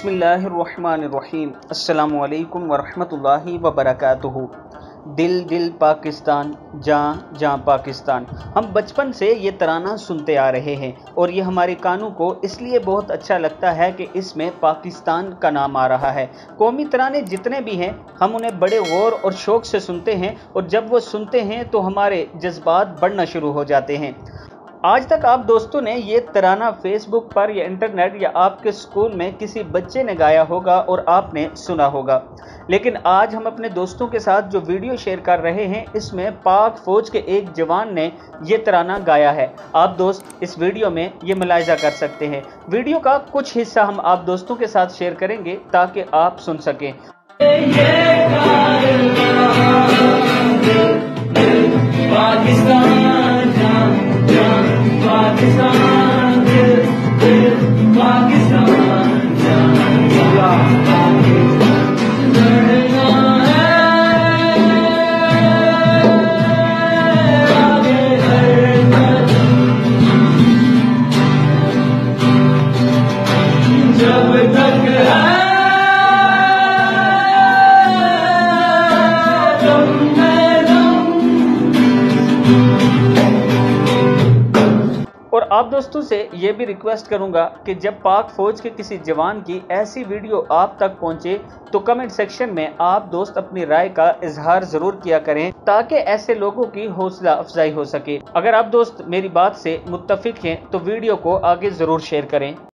बिस्मिल्लाहिर्रहमानिर्रहीम। अस्सलामुअलैकुम वरहमतुल्लाहि वबरकातुहू। दिल दिल पाकिस्तान, जान जान पाकिस्तान। हम बचपन से ये तराना सुनते आ रहे हैं और ये हमारे कानों को इसलिए बहुत अच्छा लगता है कि इसमें पाकिस्तान का नाम आ रहा है। कौमी तराने जितने भी हैं हम उन्हें बड़े गौर और शौक़ से सुनते हैं और जब वो सुनते हैं तो हमारे जज्बात बढ़ना शुरू हो जाते हैं। आज तक आप दोस्तों ने ये तराना फेसबुक पर या इंटरनेट या आपके स्कूल में किसी बच्चे ने गाया होगा और आपने सुना होगा, लेकिन आज हम अपने दोस्तों के साथ जो वीडियो शेयर कर रहे हैं इसमें पाक फौज के एक जवान ने ये तराना गाया है। आप दोस्त इस वीडियो में ये मुलाहिजा कर सकते हैं। वीडियो का कुछ हिस्सा हम आप दोस्तों के साथ शेयर करेंगे ताकि आप सुन सकें। और आप दोस्तों से ये भी रिक्वेस्ट करूंगा कि जब पाक फौज के किसी जवान की ऐसी वीडियो आप तक पहुंचे तो कमेंट सेक्शन में आप दोस्त अपनी राय का इजहार ज़रूर किया करें ताकि ऐसे लोगों की हौसला अफजाई हो सके। अगर आप दोस्त मेरी बात से मुत्तफिक हैं तो वीडियो को आगे ज़रूर शेयर करें।